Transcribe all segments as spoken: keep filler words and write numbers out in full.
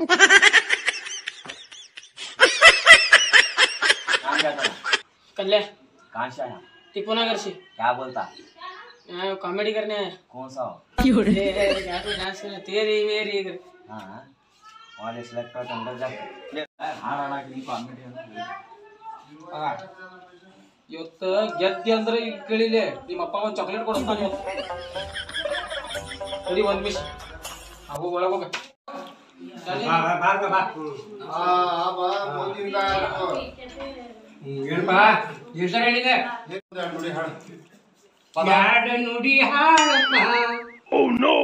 कल्ले कहाँ से आया? टिपुनगर से। क्या बोलता? कॉमेडी करने आया। कौन सा? डांस करने तेरी मेरी। हाँ वाले सिलेक्ट होता अंदर जा हार आना की कॉमेडी ಇವತ್ತು ಗೆದ್ದಿ ಅಂದ್ರೆ ಈಗ ಕೇಳಿಲೆ ನಿಮ್ಮ ಅಪ್ಪ ಒಂದು ಚಾಕ್ಲೇಟ್ ಕೊಡ್ತಾನೆ ಇವತ್ತು ಸರಿ ಒಂದು ನಿಮಿಷ ಆಗೋ ಒಳಗೆ ಹೋಗ ಬಾ ಬಾ ಬಾ ಬಾ ಆ ಆ ಬಾ ಮುಂದಿನ ಏನಪ್ಪ ಹೆಸರು ಏನಿದೆ ನುಡಿ ಹಾಡು ಯಾಡ ನುಡಿ ಹಾಡಪ್ಪ ಓ ನೋ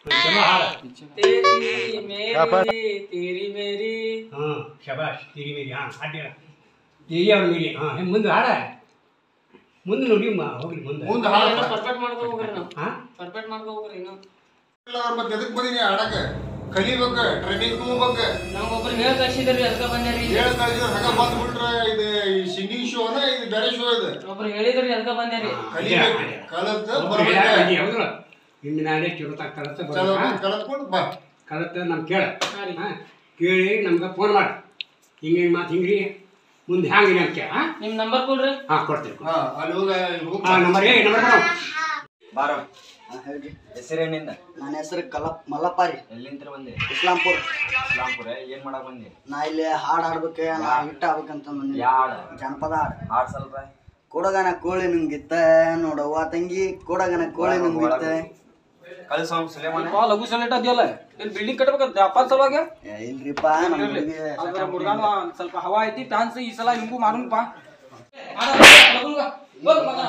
तेरी मेरी तेरी मेरी हां शाबाश तेरी मेरी हां हाडी तेरी और मेरी हां ಮುಂದೆ ಹಾಡ ಮುಂದೆ ನೋಡಿ ಹೋಗ್ರಿ ಮುಂದೆ ಮುಂದೆ ಹಾಡ ಪರ್ಫೆಕ್ಟ್ ಮಾಡ್ಕೋ ಹೋಗ್ರಿ ನಾವು ಹಾ ಪರ್ಫೆಕ್ಟ್ ಮಾಡ್ಕೋ ಹೋಗ್ರಿ ಇನ್ನು ಎಲ್ಲರ ಮತ್ತೆ ಎದಕ್ಕೆ ಬಂದಿನಿ ಹಾಡಕ್ಕೆ ಕಲಿಬೇಕು ಟ್ರೈನಿಂಗ್ ಹೋಗ್ಬೇಕು ನಾವು ಒಬ್ಬರು ಹೇಳ ಕಳಿಸಿದ್ರಿ ಅದಕ್ಕೆ ಬಂದ್ರಿ ಹೇಳ ಕಳಿಸಿದ್ರೆ ಹಗ ಬಂದು ಬಿಟ್ರೆ ಇದು ಸಿಂಗಿಂಗ್ ಶೋನ ಇದು ಬೇರೆ ಶೋ ಇದೆ ಒಬ್ಬರು ಹೇಳಿದ್ರಿ ಅದಕ್ಕೆ ಬಂದ್ರಿ ಕಲಿಬೇಕು ಕಲತ ಬರಬೇಕು ಹೌದಲ್ಲ ಇನ್ನು ನಾಳೆ ಚಲೋತ ಕಲತ ಚಲೋ ಕಲತ್ಕೊಂಡು ಬಾ ಕಲತ ನಮ್ ಕೇಳ ಕೇಳಿ ನಮ್ಗೆ ಫೋನ್ ಮಾಡಿ ಹಿಂಗೆ ಮಾತು ಹಿಂಗ್ರಿ ಮುಂದೆ ಹ್ಯಾಂಗ್ರಿ ಅಂತ ಕೇಳ ನಿಮ್ಮ ನಂಬರ್ ಕೊಡ್ರಿ ಹಾ ಕೊಡ್ತೀನಿ ಹಾ ಅಲ್ಲಿ ಹೋಗ ಹಾ ನಂಬರ್ ಏ ನಂಬರ್ ಕೊಡು ಬಾರೋ ಹೇಳ್ರಿ ಹೆಸರೇನಿಂದ ನನ್ನ ಹೆಸರು ಕಲಪ್ ಮಲ್ಲಪ್ಪಾರಿ ಎಲ್ಲಿಂದ ಬಂದೆ ಇಸ್ಲಾಂಪುರ್ ಇಸ್ಲಾಂಪುರ ಏನ್ ಮಾಡಕ್ ಬಂದೆ ನಾ ಇಲ್ಲಿ ಹಾಡು ಹಾಡ್ಬೇಕು ನಾ ಹಿಟ್ ಆಗ್ಬೇಕಂತ ಬಂದೆ ಯಾಡ ಜನಪದ ಹಾಡು ಹಾಡು ಸ್ವಲ್ಪ ಕೊಡಗನ ಕೋಳಿ ನುಂಗಿತ್ತ ನೋಡವ್ವ ತಂಗಿ ಕೊಡಗನ ಕೋಳಿ ನುಂಗಿತ್ತ ಕಳ್ಸ ಸುಲೇಮಾನ ಬಾ ಲಘು ಸೆಲೆಕ್ಟ್ ಅದಿಯಲ್ಲ ಇಲ್ಲಿ ಬಿಲ್ಡಿಂಗ್ ಕಟ್ಟಬೇಕಂತ ಅಪ್ಪ ಸಲುವಾಗಿ ಇಲ್ರಿಪ್ಪ ನಮಗೆ ಅದರ ಮುರ್ಗಾನ ಸ್ವಲ್ಪ ಹವಾ ಐತಿ ಚಾನ್ಸ್ ಈ ಸಲ ಹಿಂಗೂ ಮಾಡೋಣಪ್ಪ ಲಘು ಹೋಗ್ ಮಗ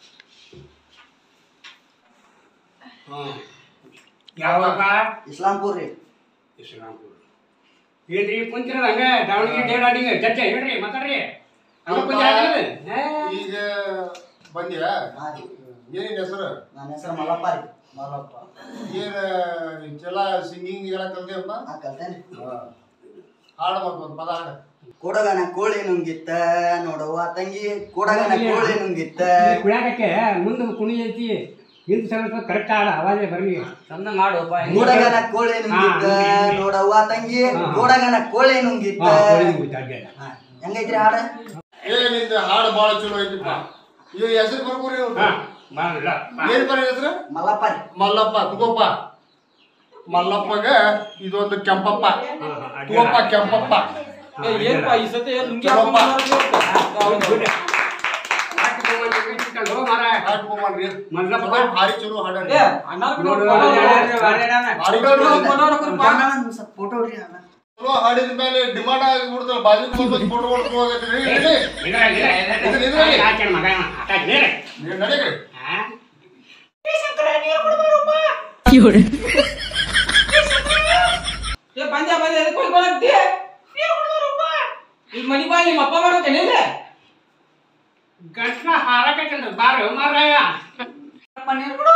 ಹಾ ಯಾವಪ್ಪ ಇಸ್ಲಾಂಪುರ್ ರೀ ಇಸ್ಲಾಂಪುರ್ ಏನ್ರಿ ಕುಂತಿರ ಹಂಗ ದಾವಣಗೆರೆ ಡೇಡಾಡಿಗೆ ಜಡ್ಜ ಹೇಳ್ರಿ ಮಾತಾಡ್ರಿ ಈಗ ಬಂದಿರಾ ಏನಿನ ಹೆಸರು ನನ್ನ ಹೆಸರು ಮಲ್ಲಪ್ಪ ರೀ ಮಲ್ಲಪ್ಪ ಏನು ಚಲ ಸಿಂಗಿಂಗ್ ಎಲ್ಲ ಕಲ್ತಿಯಪ್ಪ ಕಲ್ತೇನೆ ಹಾಡ್ಬೇಕು ಒಂದು ಪದ ಹಾಡು ಕೊಡಗನ ಕೋಳಿ ನುಂಗಿತ್ತ ನೋಡವ್ವ ತಂಗಿ ಕೊಡಗನ ಕೋಳಿ ನುಂಗಿತ್ತ ಕುಣಿಯಾಕಕ್ಕೆ ಮುಂದೆ ಕುಣಿ ಐತಿ ಹಿಂದೆ ಸ್ವಲ್ಪ ಕರೆಕ್ಟ್ ಹಾಡ ಅವಾಜೇ ಬರಲಿ ಚಂದ ಮಾಡು ಕೊಡಗನ ಕೋಳಿ ನುಂಗಿತ್ತ ನೋಡವ್ವ ತಂಗಿ ಕೊಡಗನ ಕೋಳಿ ನುಂಗಿತ್ತ ಹೆಂಗೈತ್ರಿ ಹಾಡ ಏನಿಂದ ಹಾಡು ಭಾಳ ಚಲೋ ಐತಿಪ್ಪ ಇವ್ ಹೆಸರು ಬರ್ಕೋರಿ ಏನ್ ಬರ ಹೆಸರು ಮಲ್ಲಪ್ಪ ಮಲ್ಲಪ್ಪ ತುಗೋಪ್ಪ ಮಲ್ಲಪ್ಪಗ ಇದೊಂದು ಕೆಂಪಪ್ಪ ತುಗೋಪ್ಪ ಕೆಂಪಪ್ಪ ಏನಪ್ಪ ಈ ಸತಿ ಲುಂಗಿ ಭಾರಿ ಚಲೋ ಹಾಡ ಫೋಟೋ ಚಲೋ ಹಾಡಿದ ಮೇಲೆ ಡಿಮಾಂಡ್ ಆಗಿಬಿಡ್ತಲ್ಲ ಬಾಜು ಫೋಟೋ ಹೊಡ್ಕೊ ಬಂದ್ಯಾ ಬಂದ್ಯಾ ಮನಿ ಬಾ ನಿಮ್ಮ ಅಪ್ಪ ಮಾಡೋತೇನೆ ಗಂಟ ಹಾರಕೈತಲ್ರಿ ಬಾರ ಮಾರಾಯ ನೀರು ಕೊಡು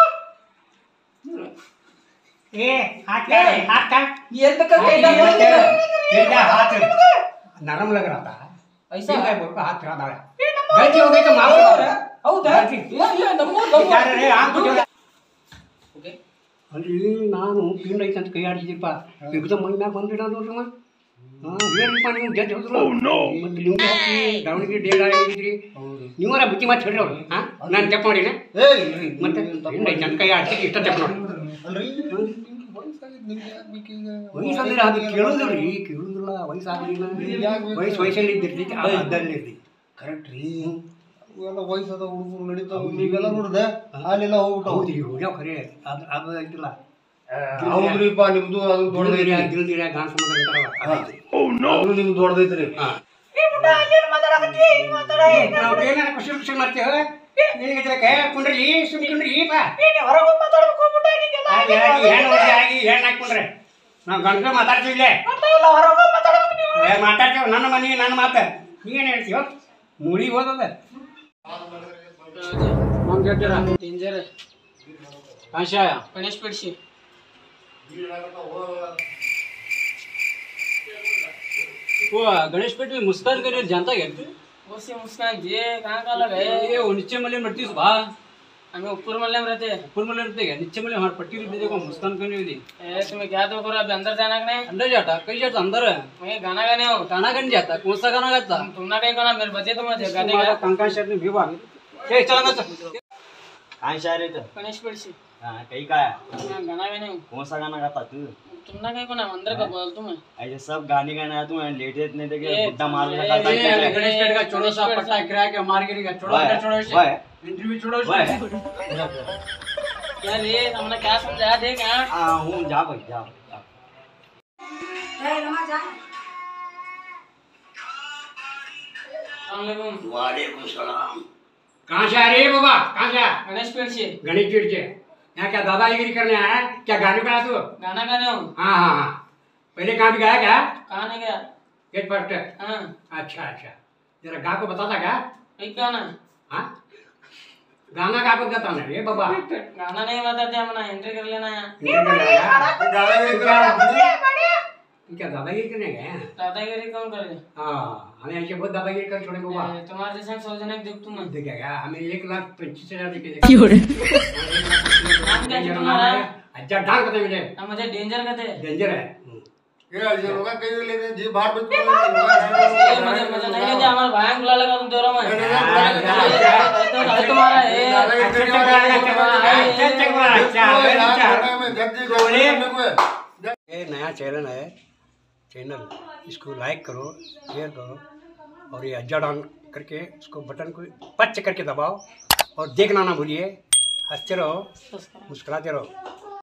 ಏ ಹಾಕ ಹಾಕ ಏನ್ ನರम लग रहा था ऐसा है बोल हाथ रहा था गलती हो गई तो माफ करो ಹೌದಾ ये ये ನಮ್ಮೋ ಯಾರೇ ಹಾಕು ಓಕೆ ಅಲ್ಲಿ ನಾನು ಪಿಂಡ್ ಐತ ಅಂತ ಕೈ ಆಡಿದಿಪ್ಪ ಬಿಗುದ ಮೈ ಮ್ಯಾಗ ಬಂದಿಡ ನೋಡ್ರಮ್ಮ ಹಾ ಏನಪ್ಪ ನೀವು ಜಡ್ಜ್ ಹೋದ್ರು ಮತ್ತೆ ಲಿಂಗಿ ಹಾಕಿ ದಾವಣಗೆರೆ ಡೇಡ್ ಆಗಿದ್ರಿ ನೀವರ ಬುತ್ತಿ ಮಾತು ಹೇಳ್ರಿ ಅವ್ರು ಹಾ ನಾನು ಚೆಕ್ ಮಾಡಿನ ಏ ಮತ್ತೆ ಪಿಂಡ್ ಐತ ಅಂತ ಕೈ ಆಡ್ತಿ ಇಷ್ಟ ಚೆಕ್ ನೋಡಿ ಅಲ್ರಿ ವಯಸ್ಸಾದ್ರೆ ಅದು ಕೇಳೋದ್ರಿ ಕೇಳುದಿಲ್ಲ ವಯಸ್ಸಾಗಲಿಲ್ಲ ವಯಸ್ಸು ವಯಸ್ಸಲ್ಲಿ ಇದ್ದಿರ್ತಿ ಅದ್ದಲ್ಲಿ ಇರ್ತಿ ಕರೆಕ್ಟ್ ರೀ ಎಲ್ಲ ವಯಸ್ಸಾದ ಹುಡುಗರು ನಡೀತಾವ ನೀವೆಲ್ಲ ನೋಡ್ದೆ ಅಲ್ಲೆಲ್ಲ ಹೋಗ್ಬಿಟ್ಟು ಹೌದು ಹೋಗ್ಯಾವ ಖರೆ ಅದು ಅದು ಐತಿಲ್ಲ ಹೌದ್ರಿಪ್ಪ ನಿಮ್ದು ಅದು ದೊಡ್ಡದೈತಿ ದಿಲ್ದಿರ ಗಾನ ಸಂಬಂಧ ಅಂತಾರಲ್ಲ ನಿಮ್ದು ದೊಡ್ಡದೈತ್ರಿ ಏನಾರ ಖುಷಿ ಖುಷಿ ಮಾಡ್ತೇವೆ ನಿನಗೆ ಕುಂಡ್ರಿ ಸುಮ್ಮನೆ ಕುಂಡ್ರಿ ಹೊರಗೆ ಮಾತಾಡ್ಬೇಕು ಹೆಣ್ಣು ಹಾಕೊಂಡ್ರೆ ನಾವು ಗಂಡ ಮಾತಾಡ್ತೀವಿಲ್ಲ ಮಾತಾಡ್ತೇವೆ ನನ್ನ ಮನೆ ನನ್ನ ಮಾತ ನೀವೇನು ಹೇಳ್ತೀವ ಮುಳಿ ಓದದ गणेश पेड़शी वो गणेश पेट में मुस्कान कर जानता क्या वो से मुस्कान ये कहाँ का लगा है ये नीचे मले मरती सुबह हमें ऊपर मल्ले में रहते हैं। ऊपर में रहते क्या नीचे में हमारे पट्टी रुपये देखो मुस्कान करने वाली। ए तुम्हें क्या तो करो अभी अंदर जाना कि नहीं? अंदर जाता कहीं जाता अंदर है मैं गाना गाने हो। गाना गाने जाता कौन सा गाना गाता? तुम ना कहीं गाना मेरे बजे तो मुझे गाने गा। कंकाल शर्ट में भी भाग ए चला ना चल काय शायर आहे गणेश पेड़सी हां काही काय गाना गाने हो। कौन सा गाना गाता तू? तुम ना कहीं कोना अंदर का बोल तुम्हें ऐसे सब गाने गाना तू लेट येत नाही ते ए, बुड्ढा मार ए, लगा ये गणेश पेट का छोड़ो सा पट्टा किराया के मार के निकल छोड़ो वाह, छोड़ो इसे वाह। इंटरव्यू छोड़ो वाह। इसे यार ये हमने क्या समझाया देख यार। हां हूं जा भाई जा जा। अस्सलामुअलैकुम। वालेकुम सलाम। कहाँ से आ रही है बाबा? कहाँ से आ? गणेश पेड़सी गणेश पेट से यहाँ क्या दादागिरी करने आया है? क्या गाने गाया तू? गाना गाने हो। हाँ हाँ हाँ पहले कहाँ भी गाया क्या? कहाँ नहीं गया? Get first. हाँ अच्छा अच्छा जरा गा को बता था क्या? एक गाना हाँ गाना गा को बता ना ये बाबा। गाना नहीं बताते हमने एंट्री कर लेना यहाँ। तू क्या दादागिरी करने गए हैं? दादागिरी कौन करे? हाँ हमें ऐसे बहुत दादागिरी कर छोड़े बाबा। ए, तुम्हारे जैसे सोचने की दुख तुम देखा क्या हमें एक लाख पच्चीस हजार देखे नाम क्या है तुम्हारा? अच्छा डांग पता मुझे अब मुझे डेंजर कहते हैं। डेंजर है। ये ये लोग कहीं ले रहे जी बाहर में ये मुझे मुझे नहीं कहते हमारे भाई बुला लगा तुम दे रहा मैं। ये तुम्हारा है ये नया चैनल है चैनल इसको लाइक करो शेयर करो और ये अज्जा डाउन करके इसको बटन को पच करके दबाओ और देखना ना भूलिए हंसते रहो मुस्कुराते रहो।